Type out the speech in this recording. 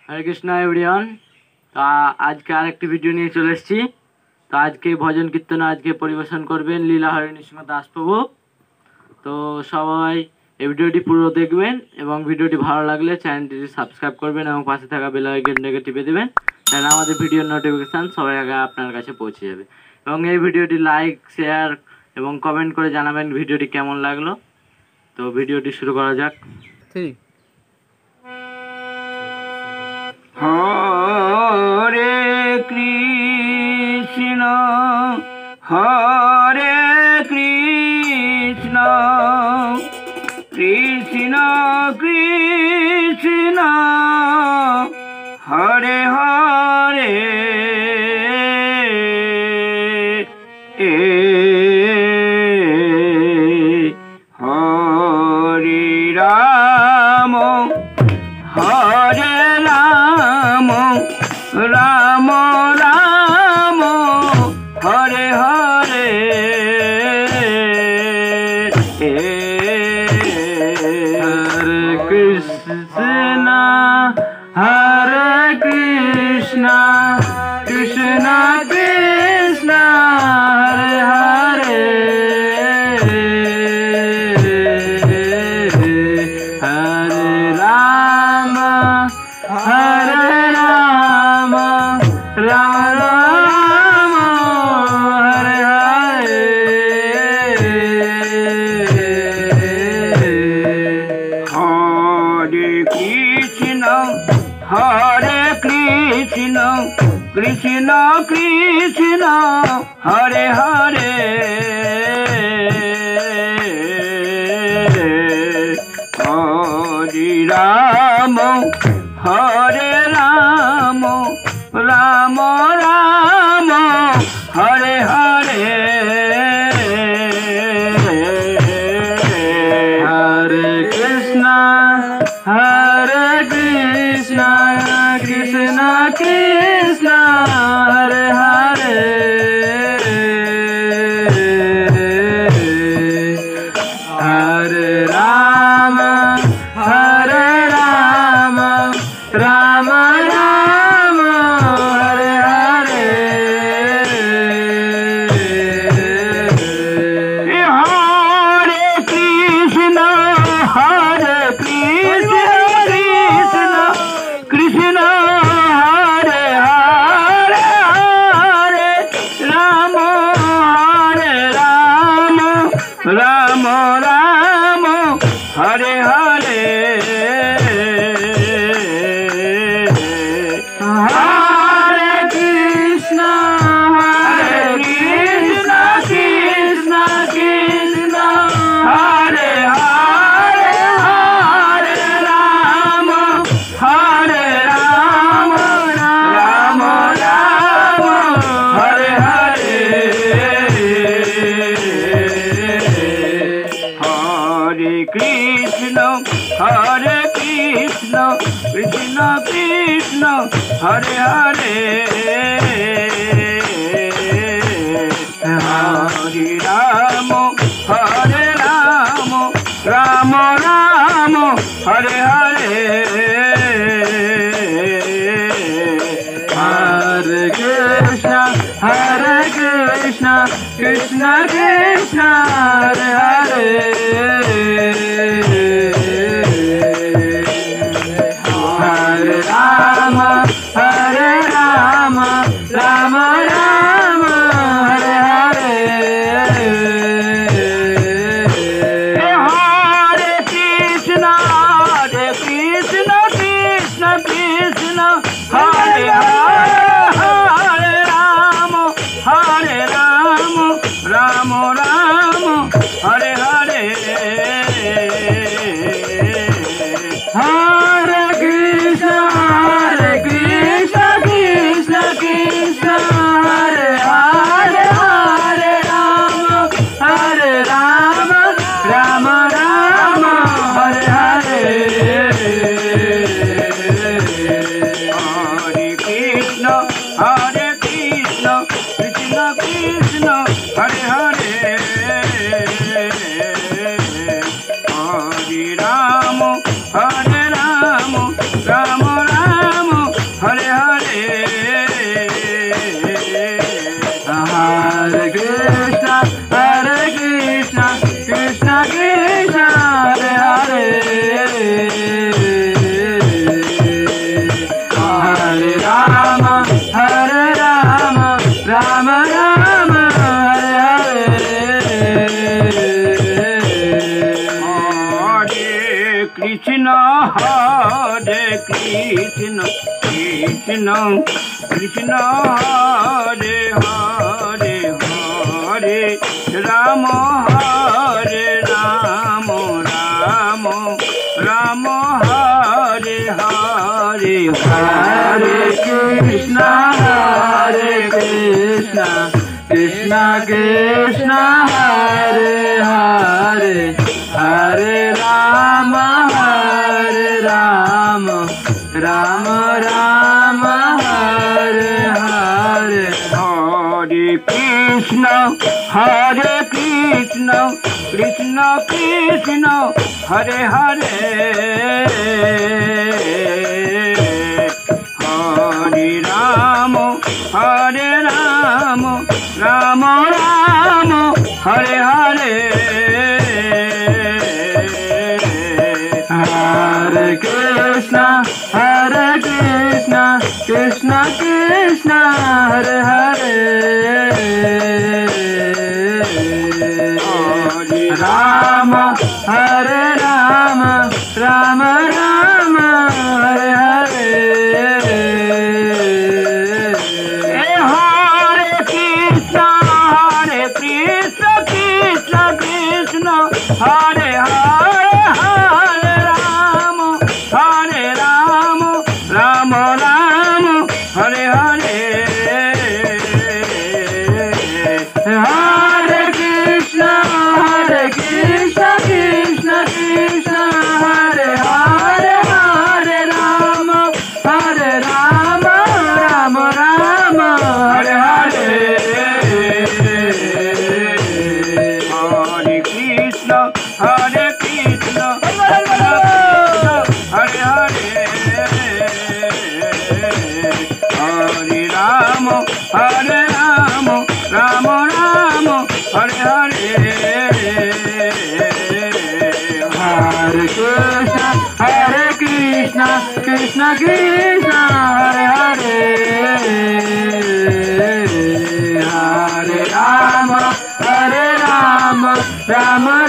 हरे Krishna everyone. तो आज के आरेकटी भिडियो निये चले एसेछि। तो आज के भजन कीर्तन आज के परिवेशन करबेन लीला हरि नृसिंह दास प्रभु। तो सबाई এই ভিডিওটি পুরো দেখবেন এবং ভিডিওটি ভালো লাগলে চ্যানেলটি সাবস্ক্রাইব করবেন এবং পাশে থাকা বেল আইকনটাকে টিপে দিবেন, তাহলে আমাদের ভিডিওর নোটিফিকেশন সবার আগে আপনার কাছে পৌঁছে যাবে। এবং এই ভিডিওটি লাইক শেয়ার এবং কমেন্ট করে জানাবেন ভিডিওটি কেমন লাগলো। তো ভিডিওটি শুরু করা যাক। হরে কৃষ্ণ হরে কৃষ্ণ কৃষ্ণ কৃষ্ণ হরে হরে হরে রাম হরে রাম রাম রাম হরে হরে हरे कृष्णा कृष्ण कृष्ण हरे हरे हरे राम राम राम हरे हरे हरे कृष्ण कृष्ण कृष्ण हरे हरे हरे राम राम राम हरे हरे हरे कृष्णा कृष्ण कृष्ण हरे हरे हरे राम राम राम हरे हरे हरे कृष्ण कृष्ण हरे हरे हरे राम राम राम हरे हरे हरे कृष्ण कृष्ण कृष्ण हरे हरे हरे राम राम राम हरे हरे हरे कृष्ण कृष्ण कृष्ण हरे हरे हरे राम राम राम हरे हरे हरे कृष्ण कृष्ण कृष्ण हरे हरे हरे राम राम राम हरे हरे हरे कृष्ण কৃষ্ণ কৃষ্ণ কৃষ্ণ হরে হরে হরে রাম হরে রাম রাম রাম হরে হরে हरे कृष्णा कृष्णा कृष्णा हरे हरे हरे राम राम राम हरे हरे हरे कृष्ण कृष्ण कृष्ण हरे हरे हरे राम राम राम हरे हरे हरे कृष्णा कृष्णा कृष्णा हरे हरे राम राम राम हरे हरे हरे कृष्ण कृष्ण कृष्ण हरे हरे हरे राम राम राम हरे हरे हरे कृष्ण कृष्ण कृष्ण हरे हरे हरे राम राम राम हरे हरे हरे कृष्ण हरे हरे हरे राम राम हरे हरे हरे कृष्ण कृष्ण कृष्ण हरे हरे हरे राम राम